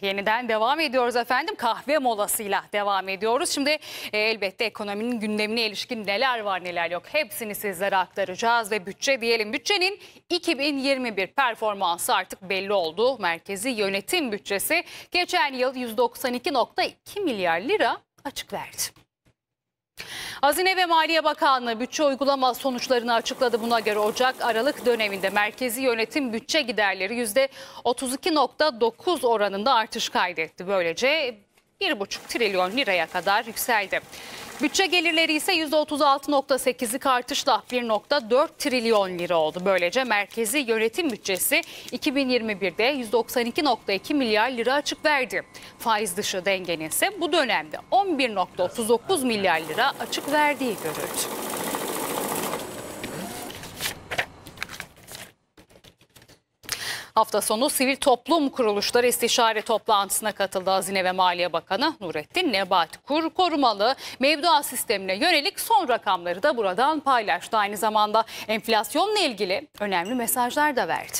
yeniden devam ediyoruz efendim. Kahve molasıyla devam ediyoruz. Şimdi elbette ekonominin gündemine ilişkin neler var neler yok hepsini sizlere aktaracağız ve bütçe diyelim. Bütçenin 2021 performansı artık belli oldu. Merkezi yönetim bütçesi geçen yıl 192,2 milyar lira açık verdi. Hazine ve Maliye Bakanlığı bütçe uygulama sonuçlarını açıkladı. Buna göre Ocak-Aralık döneminde merkezi yönetim bütçe giderleri %32,9 oranında artış kaydetti. Böylece 1,5 trilyon liraya kadar yükseldi. Bütçe gelirleri ise %36,8'lik artışla 1,4 trilyon lira oldu. Böylece merkezi yönetim bütçesi 2021'de 192,2 milyar lira açık verdi. Faiz dışı dengenin ise bu dönemde 11,39 milyar lira açık verdiği görüldü. Hafta sonu sivil toplum kuruluşları istişare toplantısına katıldı Hazine ve Maliye Bakanı Nurettin Nebati. Kur korumalı mevduat sistemine yönelik son rakamları da buradan paylaştı. Aynı zamanda enflasyonla ilgili önemli mesajlar da verdi.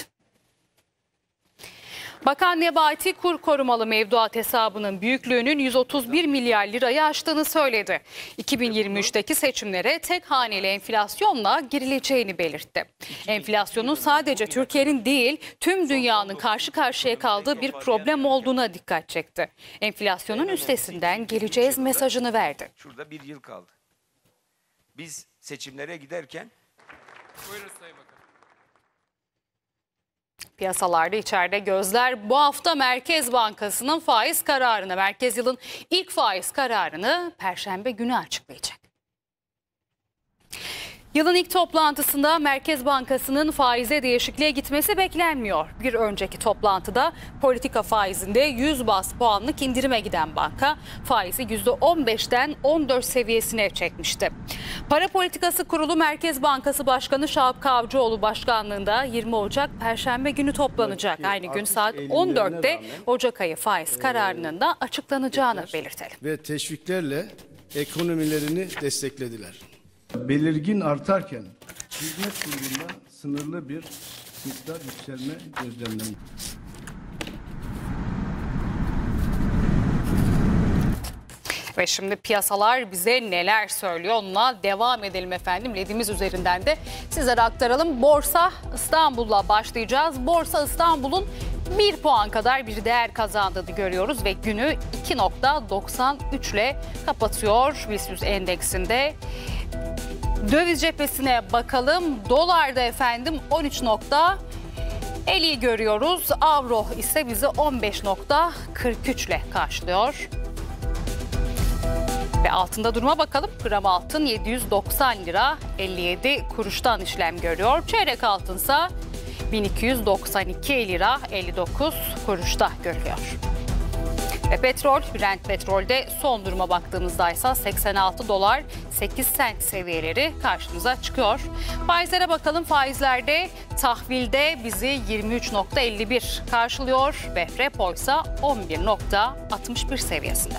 Bakan Nebati kur korumalı mevduat hesabının büyüklüğünün 131 milyar lirayı aştığını söyledi. 2023'teki seçimlere tek haneli enflasyonla girileceğini belirtti. Enflasyonun sadece Türkiye'nin değil tüm dünyanın karşı karşıya kaldığı bir problem olduğuna dikkat çekti. Enflasyonun üstesinden geleceğiz mesajını verdi. Şurada bir yıl kaldı. Biz seçimlere giderken... Buyurun Sayın Bakan. Piyasalarda içeride gözler bu hafta Merkez Bankası'nın faiz kararını, merkez yılın ilk faiz kararını Perşembe günü açıklayacak. Yılın ilk toplantısında Merkez Bankası'nın faize değişikliğe gitmesi beklenmiyor. Bir önceki toplantıda politika faizinde 100 baz puanlık indirime giden banka faizi %15'ten 14 seviyesine çekmişti. Para Politikası Kurulu Merkez Bankası Başkanı Şahap Kavcıoğlu başkanlığında 20 Ocak Perşembe günü toplanacak. Aynı gün saat 14'te Ocak ayı faiz kararının da açıklanacağını belirtelim. Ve teşviklerle ekonomilerini desteklediler. Belirgin artarken hizmet grubunda sınırlı bir miktar yükselme gözlemleniyor. Ve şimdi piyasalar bize neler söylüyor onunla devam edelim efendim. LED'imiz üzerinden de sizlere aktaralım. Borsa İstanbul'la başlayacağız. Borsa İstanbul'un 1 puan kadar bir değer kazandığını görüyoruz ve günü 2,93 ile kapatıyor BIST 100 endeksinde. Döviz cephesine bakalım. Dolarda efendim 13,50'yi görüyoruz. Avro ise bizi 15,43 ile karşılıyor. Ve altında duruma bakalım. Gram altın 790 lira 57 kuruştan işlem görüyor. Çeyrek altınsa 1292 lira 59 kuruşta görülüyor. Ve petrol, Brent petrolde son duruma baktığımızda ise 86 dolar 8 sent seviyeleri karşımıza çıkıyor. Faizlere bakalım. Faizlerde tahvilde bizi 23,51 karşılıyor ve repo ise 11,61 seviyesinde.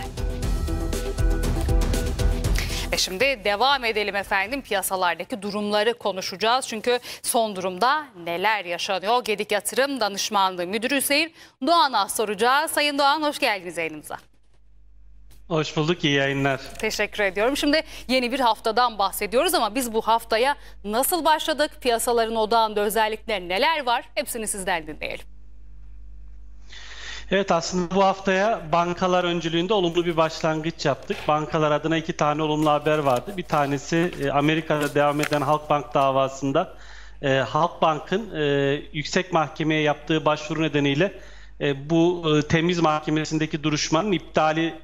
Ve şimdi devam edelim efendim. Piyasalardaki durumları konuşacağız. Çünkü son durumda neler yaşanıyor? Gedik Yatırım Danışmanlığı Müdürü Hüseyin Doğan'a soracağız. Sayın Doğan hoş geldiniz yayınımıza. Hoş bulduk, iyi yayınlar. Teşekkür ediyorum. Şimdi yeni bir haftadan bahsediyoruz ama biz bu haftaya nasıl başladık? Piyasaların odağında özellikle neler var? Hepsini sizden dinleyelim. Evet, aslında bu haftaya bankalar öncülüğünde olumlu bir başlangıç yaptık. Bankalar adına 2 tane olumlu haber vardı. Bir tanesi Amerika'da devam eden Halkbank davasında Halkbank'ın yüksek mahkemeye yaptığı başvuru nedeniyle bu temiz mahkemesindeki duruşmanın iptali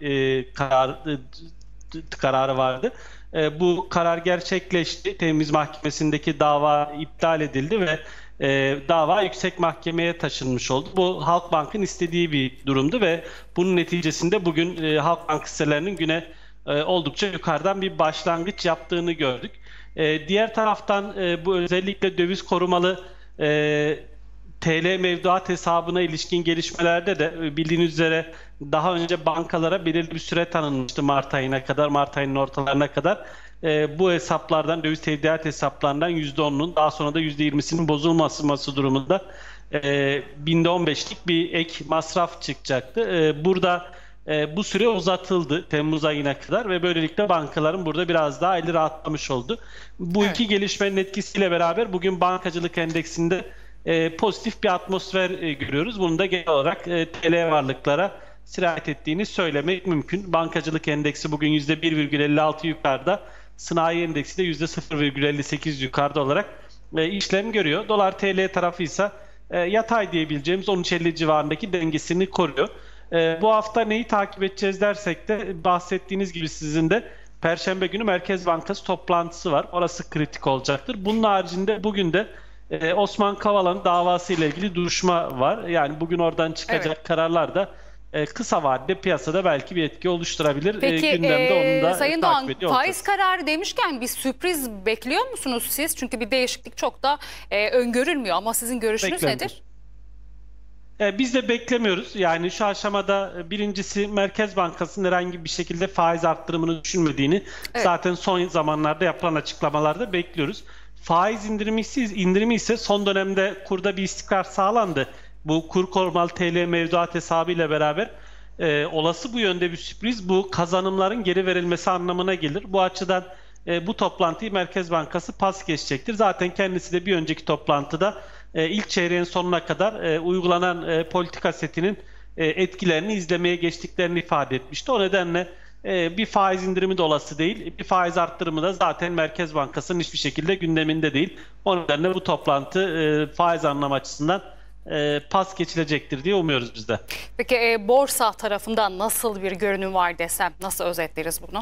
kararı vardı. Bu karar gerçekleşti. Temiz mahkemesindeki dava iptal edildi ve dava yüksek mahkemeye taşınmış oldu. Bu Halkbank'ın istediği bir durumdu ve bunun neticesinde bugün Halkbank hisselerinin güne oldukça yukarıdan bir başlangıç yaptığını gördük. Diğer taraftan bu özellikle döviz korumalı TL mevduat hesabına ilişkin gelişmelerde de bildiğiniz üzere daha önce bankalara belirli bir süre tanınmıştı Mart ayına kadar, Mart ayının ortalarına kadar. Bu hesaplardan, döviz tevdiat hesaplarından %10'unun daha sonra da %20'sinin bozulması durumunda binde 15'lik bir ek masraf çıkacaktı. Burada bu süre uzatıldı Temmuz ayına kadar ve böylelikle bankaların burada biraz daha eli rahatlamış oldu. Bu iki gelişmenin etkisiyle beraber bugün bankacılık endeksinde pozitif bir atmosfer görüyoruz. Bunu da genel olarak TL varlıklara sirayet ettiğini söylemek mümkün. Bankacılık endeksi bugün %1,56 yukarıda, sanayi endeksi de %0,58 yukarıda olarak işlem görüyor. Dolar TL tarafı ise yatay diyebileceğimiz 13.50 civarındaki dengesini koruyor. Bu hafta neyi takip edeceğiz dersek de bahsettiğiniz gibi sizin de Perşembe günü Merkez Bankası toplantısı var. Orası kritik olacaktır. Bunun haricinde bugün de Osman Kavala'nın davası ile ilgili duruşma var. Yani bugün oradan çıkacak kararlar da kısa vadede piyasada belki bir etki oluşturabilir. Peki Gündemde onu da Sayın takip Doğan, ediyor faiz olacağız. kararı demişken bir sürpriz bekliyor musunuz siz? Çünkü bir değişiklik çok da öngörülmüyor ama sizin görüşünüz Beklemiyoruz. nedir? Biz de beklemiyoruz. Yani şu aşamada birincisi Merkez Bankası'nın herhangi bir şekilde faiz arttırımını düşünmediğini zaten son zamanlarda yapılan açıklamalarda bekliyoruz. Faiz indirimi ise son dönemde kurda bir istikrar sağlandı. Bu kur korumalı TL mevduat hesabı ile beraber olası bu yönde bir sürpriz bu kazanımların geri verilmesi anlamına gelir. Bu açıdan bu toplantıyı Merkez Bankası pas geçecektir. Zaten kendisi de bir önceki toplantıda ilk çeyreğin sonuna kadar uygulanan politika setinin etkilerini izlemeye geçtiklerini ifade etmişti. O nedenle bir faiz indirimi de olası değil. Bir faiz arttırımı da zaten Merkez Bankası'nın hiçbir şekilde gündeminde değil. O nedenle bu toplantı faiz anlamı açısından pas geçilecektir diye umuyoruz biz de. Peki borsa tarafından nasıl bir görünüm var desem nasıl özetleriz bunu?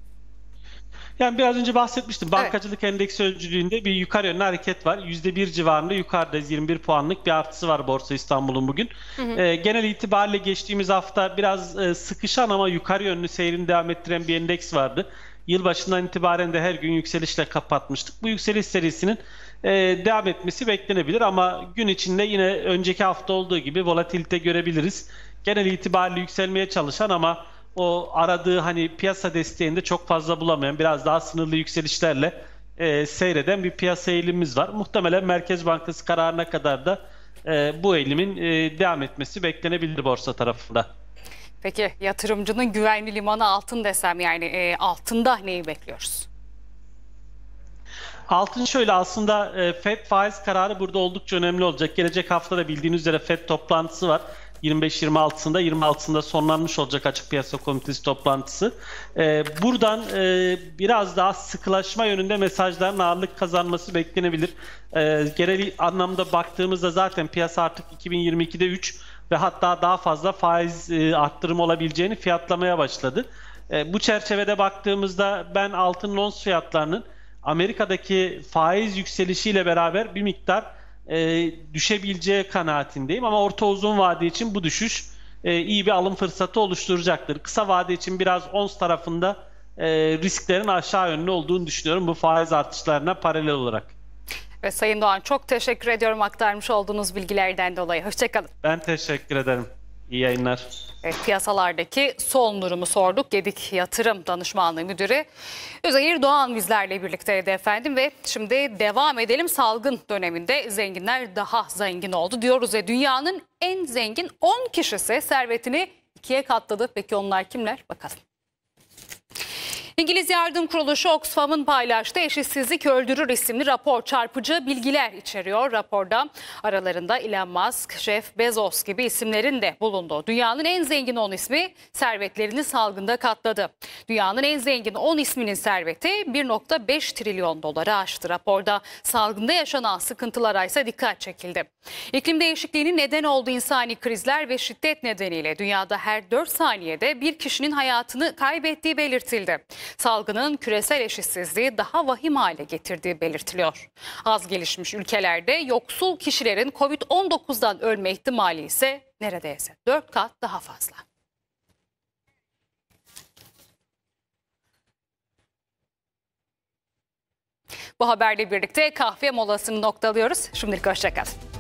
Yani biraz önce bahsetmiştim. Bankacılık endeksi öncülüğünde bir yukarı yönlü hareket var. %1 civarında yukarıdayız. 21 puanlık bir artısı var Borsa İstanbul'un bugün. Genel itibariyle geçtiğimiz hafta biraz sıkışan ama yukarı yönlü seyrini devam ettiren bir endeks vardı. Yılbaşından itibaren de her gün yükselişle kapatmıştık. Bu yükseliş serisinin devam etmesi beklenebilir ama gün içinde yine önceki hafta olduğu gibi volatilite görebiliriz. Genel itibariyle yükselmeye çalışan ama o aradığı hani piyasa desteğinde çok fazla bulamayan biraz daha sınırlı yükselişlerle seyreden bir piyasa eğilimimiz var. Muhtemelen Merkez Bankası kararına kadar da bu eğilimin devam etmesi beklenebilir borsa tarafında. Peki yatırımcının güvenli limanı altın desem yani altında neyi bekliyoruz? Altın şöyle aslında FED faiz kararı burada oldukça önemli olacak. Gelecek hafta da bildiğiniz üzere FED toplantısı var. 25-26'sında sonlanmış olacak açık piyasa komitesi toplantısı. Buradan biraz daha sıkılaşma yönünde mesajların ağırlık kazanması beklenebilir. Genel anlamda baktığımızda zaten piyasa artık 2022'de 3 ve hatta daha fazla faiz arttırımı olabileceğini fiyatlamaya başladı. Bu çerçevede baktığımızda ben altın ons fiyatlarının Amerika'daki faiz yükselişiyle beraber bir miktar düşebileceği kanaatindeyim ama orta uzun vade için bu düşüş iyi bir alım fırsatı oluşturacaktır. Kısa vade için biraz ons tarafında risklerin aşağı yönlü olduğunu düşünüyorum bu faiz artışlarına paralel olarak. Ve Sayın Doğan çok teşekkür ediyorum aktarmış olduğunuz bilgilerden dolayı. Hoşçakalın. Ben teşekkür ederim. İyi yayınlar. Evet, piyasalardaki son durumu sorduk. Gedik Yatırım Danışmanlığı Müdürü Üzeyir Doğan bizlerle birlikteydi efendim ve şimdi devam edelim. Salgın döneminde zenginler daha zengin oldu diyoruz ve dünyanın en zengin 10 kişisi servetini 2'ye katladı. Peki onlar kimler? Bakalım. İngiliz yardım kuruluşu Oxfam'ın paylaştığı Eşitsizlik Öldürür isimli rapor çarpıcı bilgiler içeriyor. Raporda aralarında Elon Musk, Jeff Bezos gibi isimlerin de bulunduğu dünyanın en zengin 10 ismi servetlerini salgında katladı. Dünyanın en zengin 10 isminin serveti 1,5 trilyon doları aştı. Raporda salgında yaşanan sıkıntılara ise dikkat çekildi. İklim değişikliğinin neden olduğu insani krizler ve şiddet nedeniyle dünyada her 4 saniyede bir kişinin hayatını kaybettiği belirtildi. Salgının küresel eşitsizliği daha vahim hale getirdiği belirtiliyor. Az gelişmiş ülkelerde yoksul kişilerin Covid-19'dan ölme ihtimali ise neredeyse 4 kat daha fazla. Bu haberle birlikte kahve molasını noktalıyoruz. Şimdilik hoşça kalın.